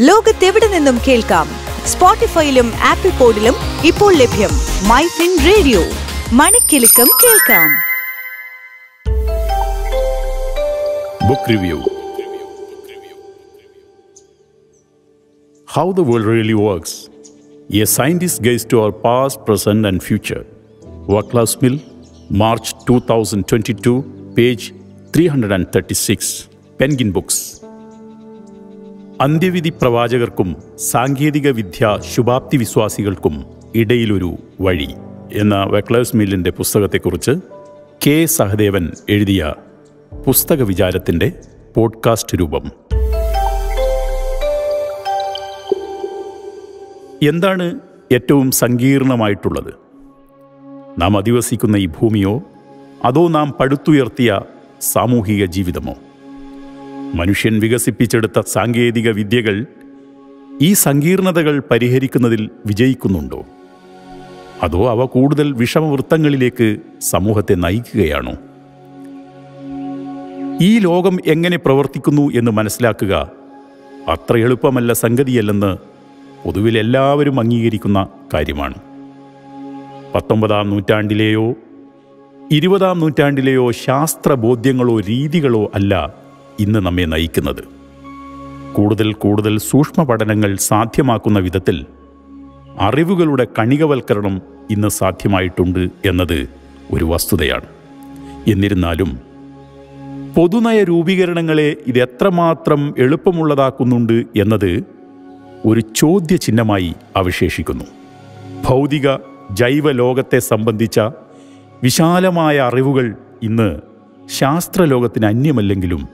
ലോകത്തെവിടെ നിന്നും കേൾക്കാം. സ്പോട്ടിഫൈയിലും ആപ്പിൾ പോഡിലും ഇപ്പോൾ ലഭ്യം. MyFin റേഡിയോ, മണിക്കെലക്കം കേൾക്കാം. Book review. How the world really works. A scientist gaze to our past, present and future. Vaclav Smil, March 2022, page 336. Penguin Books. അന്ത്യവിധി പ്രവാചകർക്കും സാങ്കേതിക വിദ്യ ശുഭാപ്തി വിശ്വാസികൾക്കും ഇടയിലൊരു വഴി എന്ന വക്ലാവ് സ്മിലിൻ്റെ പുസ്തകത്തെക്കുറിച്ച് കെ സഹദേവൻ എഴുതിയ പുസ്തക വിചാരത്തിൻ്റെ പോഡ്കാസ്റ്റ് രൂപം. എന്താണ് ഏറ്റവും സങ്കീർണമായിട്ടുള്ളത്? നാം അധിവസിക്കുന്ന ഈ ഭൂമിയോ അതോ നാം പടുത്തുയർത്തിയ സാമൂഹിക ജീവിതമോ? മനുഷ്യൻ വികസിപ്പിച്ചെടുത്ത സാങ്കേതിക വിദ്യകൾ ഈ സങ്കീർണതകൾ പരിഹരിക്കുന്നതിൽ വിജയിക്കുന്നുണ്ടോ? അതോ അവ കൂടുതൽ വിഷമവൃത്തങ്ങളിലേക്ക് സമൂഹത്തെ നയിക്കുകയാണോ? ഈ ലോകം എങ്ങനെ പ്രവർത്തിക്കുന്നു എന്ന് മനസ്സിലാക്കുക അത്ര എളുപ്പമല്ല സംഗതിയല്ലെന്ന് പൊതുവിൽ എല്ലാവരും അംഗീകരിക്കുന്ന കാര്യമാണ്. 19-ാം നൂറ്റാണ്ടിലെയോ 20-ാം നൂറ്റാണ്ടിലെയോ ശാസ്ത്രബോധ്യങ്ങളോ രീതികളോ അല്ല ഇന്ന് നമ്മെ നയിക്കുന്നത്. കൂടുതൽ സൂക്ഷ്മ പഠനങ്ങൾ സാധ്യമാക്കുന്ന വിധത്തിൽ അറിവുകളുടെ കണികവൽക്കരണം ഇന്ന് സാധ്യമായിട്ടുണ്ട് എന്നത് ഒരു വസ്തുതയാണ്. എന്നിരുന്നാലും പൊതുനയ രൂപീകരണങ്ങളെ ഇതെത്രമാത്രം എളുപ്പമുള്ളതാക്കുന്നുണ്ട് എന്നത് ഒരു ചോദ്യചിഹ്നമായി അവശേഷിക്കുന്നു. ഭൗതിക ജൈവ ലോകത്തെ സംബന്ധിച്ച വിശാലമായ അറിവുകൾ ഇന്ന് ശാസ്ത്രലോകത്തിന് അന്യമല്ലെങ്കിലും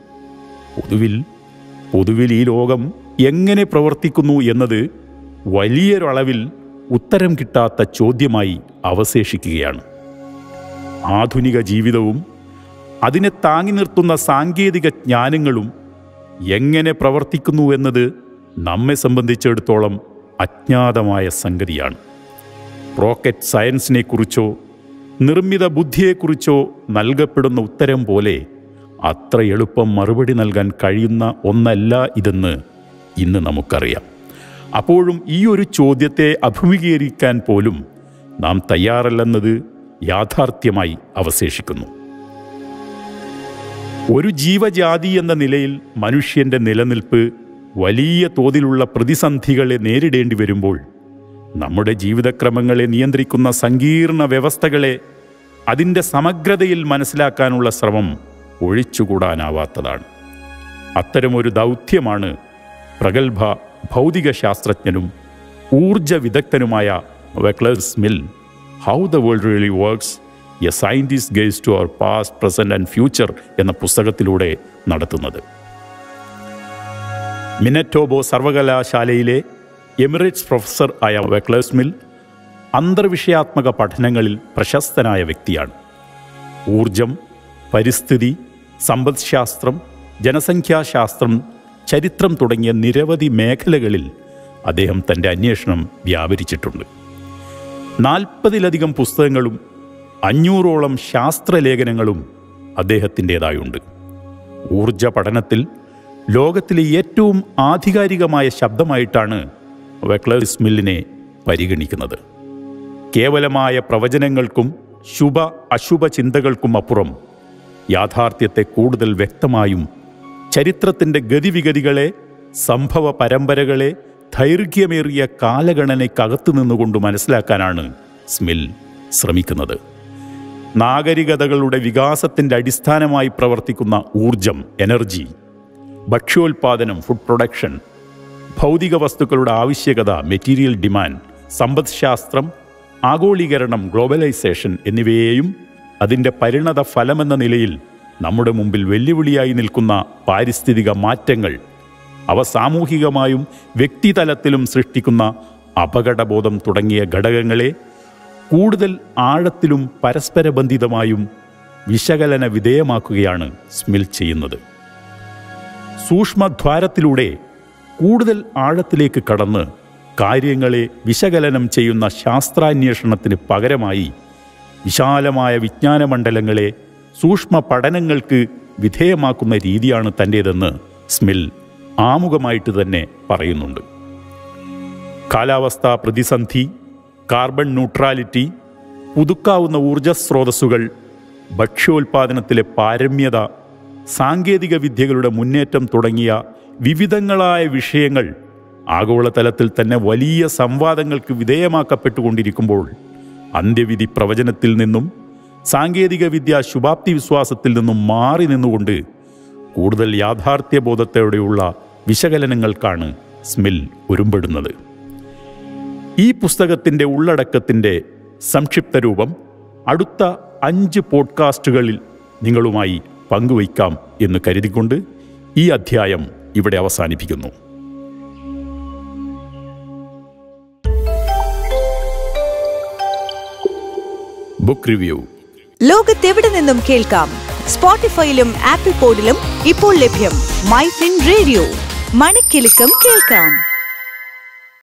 പൊതുവിൽ ഈ ലോകം എങ്ങനെ പ്രവർത്തിക്കുന്നു എന്നത് വലിയൊരളവിൽ ഉത്തരം കിട്ടാത്ത ചോദ്യമായി അവശേഷിക്കുകയാണ്. ആധുനിക ജീവിതവും അതിനെ താങ്ങി നിർത്തുന്ന സാങ്കേതിക ജ്ഞാനങ്ങളും എങ്ങനെ പ്രവർത്തിക്കുന്നു എന്നത് നമ്മെ സംബന്ധിച്ചിടത്തോളം അജ്ഞാതമായ സംഗതിയാണ്. റോക്കറ്റ് സയൻസിനെക്കുറിച്ചോ നിർമ്മിത ബുദ്ധിയെക്കുറിച്ചോ നൽകപ്പെടുന്ന ഉത്തരം പോലെ അത്ര എളുപ്പം മറുപടി നൽകാൻ കഴിയുന്ന ഒന്നല്ല ഇതെന്ന് ഇന്ന് നമുക്കറിയാം. അപ്പോഴും ഈ ഒരു ചോദ്യത്തെ അഭിമുഖീകരിക്കാൻ പോലും നാം തയ്യാറല്ലെന്നത് യാഥാർത്ഥ്യമായി അവശേഷിക്കുന്നു. ഒരു ജീവജാതി എന്ന നിലയിൽ മനുഷ്യൻ്റെ നിലനിൽപ്പ് വലിയ തോതിലുള്ള പ്രതിസന്ധികളെ നേരിടേണ്ടി വരുമ്പോൾ നമ്മുടെ ജീവിതക്രമങ്ങളെ നിയന്ത്രിക്കുന്ന സങ്കീർണ വ്യവസ്ഥകളെ അതിൻ്റെ സമഗ്രതയിൽ മനസ്സിലാക്കാനുള്ള ശ്രമം ഒഴിച്ചുകൂടാനാവാത്തതാണ്. അത്തരമൊരു ദൗത്യമാണ് പ്രഗത്ഭ ഭൗതിക ശാസ്ത്രജ്ഞനും ഊർജ വിദഗ്ധനുമായ Vaclav Smil how the world really works, a scientist gazes to our past, present and future എന്ന പുസ്തകത്തിലൂടെ നടത്തുന്നത്. മിനറ്റോബോ സർവകലാശാലയിലെ എമിറേറ്റ്സ് പ്രൊഫസർ ആയ വക്ലാവ് സ്മിൽ അന്തർവിഷയാത്മക പഠനങ്ങളിൽ പ്രശസ്തനായ വ്യക്തിയാണ്. ഊർജം, പരിസ്ഥിതി, സമ്പദ്ശാസ്ത്രം, ജനസംഖ്യാശാസ്ത്രം, ചരിത്രം തുടങ്ങിയ നിരവധി മേഖലകളിൽ അദ്ദേഹം തൻ്റെ അന്വേഷണം വ്യാപരിച്ചിട്ടുണ്ട്. 40-ലധികം പുസ്തകങ്ങളും 500ഓളം ശാസ്ത്രലേഖനങ്ങളും അദ്ദേഹത്തിൻ്റേതായുണ്ട്. ഊർജ പഠനത്തിൽ ലോകത്തിലെ ഏറ്റവും ആധികാരികമായ ശബ്ദമായിട്ടാണ് വക്ലാവ് സ്മിലിനെ പരിഗണിക്കുന്നത്. കേവലമായ പ്രവചനങ്ങൾക്കും ശുഭ അശുഭ ചിന്തകൾക്കും അപ്പുറം യാഥാർത്ഥ്യത്തെ കൂടുതൽ വ്യക്തമായും ചരിത്രത്തിൻ്റെ ഗതിവിഗതികളെ, സംഭവ പരമ്പരകളെ ദൈർഘ്യമേറിയ കാലഗണനയ്ക്കകത്തു നിന്നുകൊണ്ട് മനസ്സിലാക്കാനാണ് സ്മിൽ ശ്രമിക്കുന്നത്. നാഗരികതകളുടെ വികാസത്തിൻ്റെ അടിസ്ഥാനമായി പ്രവർത്തിക്കുന്ന ഊർജം, എനർജി, ഭക്ഷ്യോൽപാദനം, ഫുഡ് പ്രൊഡക്ഷൻ, ഭൗതിക വസ്തുക്കളുടെ ആവശ്യകത, മെറ്റീരിയൽ ഡിമാൻഡ്, സമ്പദ്ശാസ്ത്രം, ആഗോളീകരണം, ഗ്ലോബലൈസേഷൻ എന്നിവയെയും അതിൻ്റെ പരിണത ഫലമെന്ന നിലയിൽ നമ്മുടെ മുമ്പിൽ വെല്ലുവിളിയായി നിൽക്കുന്ന പാരിസ്ഥിതിക മാറ്റങ്ങൾ, അവ സാമൂഹികമായും വ്യക്തിതലത്തിലും സൃഷ്ടിക്കുന്ന അപകടബോധം തുടങ്ങിയ ഘടകങ്ങളെ കൂടുതൽ ആഴത്തിലും പരസ്പരബന്ധിതമായും വിശകലന വിധേയമാക്കുകയാണ് സ്മിൽ ചെയ്യുന്നത്. സൂക്ഷ്മദ്വാരത്തിലൂടെ കൂടുതൽ ആഴത്തിലേക്ക് കടന്ന് കാര്യങ്ങളെ വിശകലനം ചെയ്യുന്ന ശാസ്ത്രാന്വേഷണത്തിന് പകരമായി വിശാലമായ വിജ്ഞാനമണ്ഡലങ്ങളെ സൂക്ഷ്മ പഠനങ്ങൾക്ക് വിധേയമാക്കുന്ന രീതിയാണ് തൻ്റേതെന്ന് സ്മിൽ ആമുഖമായിട്ട് തന്നെ പറയുന്നുണ്ട്. കാലാവസ്ഥാ പ്രതിസന്ധി, കാർബൺ ന്യൂട്രാലിറ്റി, പുതുക്കാവുന്ന ഊർജ സ്രോതസ്സുകൾ, ഭക്ഷ്യോൽപാദനത്തിലെ പാരമ്യത, സാങ്കേതിക വിദ്യകളുടെ മുന്നേറ്റം തുടങ്ങിയ വിവിധങ്ങളായ വിഷയങ്ങൾ ആഗോളതലത്തിൽ തന്നെ വലിയ സംവാദങ്ങൾക്ക് വിധേയമാക്കപ്പെട്ടുകൊണ്ടിരിക്കുമ്പോൾ അന്ത്യവിധി പ്രവചനത്തിൽ നിന്നും സാങ്കേതിക വിദ്യ ശുഭാപ്തി വിശ്വാസത്തിൽ നിന്നും മാറി നിന്നുകൊണ്ട് കൂടുതൽ യാഥാർത്ഥ്യബോധത്തോടെയുള്ള വിശകലനങ്ങൾക്കാണ് സ്മിൽ ഒരുമ്പെടുന്നത്. ഈ പുസ്തകത്തിൻ്റെ ഉള്ളടക്കത്തിൻ്റെ സംക്ഷിപ്ത രൂപം അടുത്ത 5 പോഡ്കാസ്റ്റുകളിൽ നിങ്ങളുമായി പങ്കുവയ്ക്കാം എന്ന് കരുതിക്കൊണ്ട് ഈ അധ്യായം ഇവിടെ അവസാനിപ്പിക്കുന്നു. ബുക്ക് റിവ്യൂ ലോകത്തെവിടെ നിന്നും കേൾക്കാം. സ്പോട്ടിഫൈയിലും ആപ്പിൾ പോഡിലും ഇപ്പോൾ ലഭ്യം. മൈഫിൻ റേഡിയോ. മണിക്കെലക്കം കേൾക്കാം.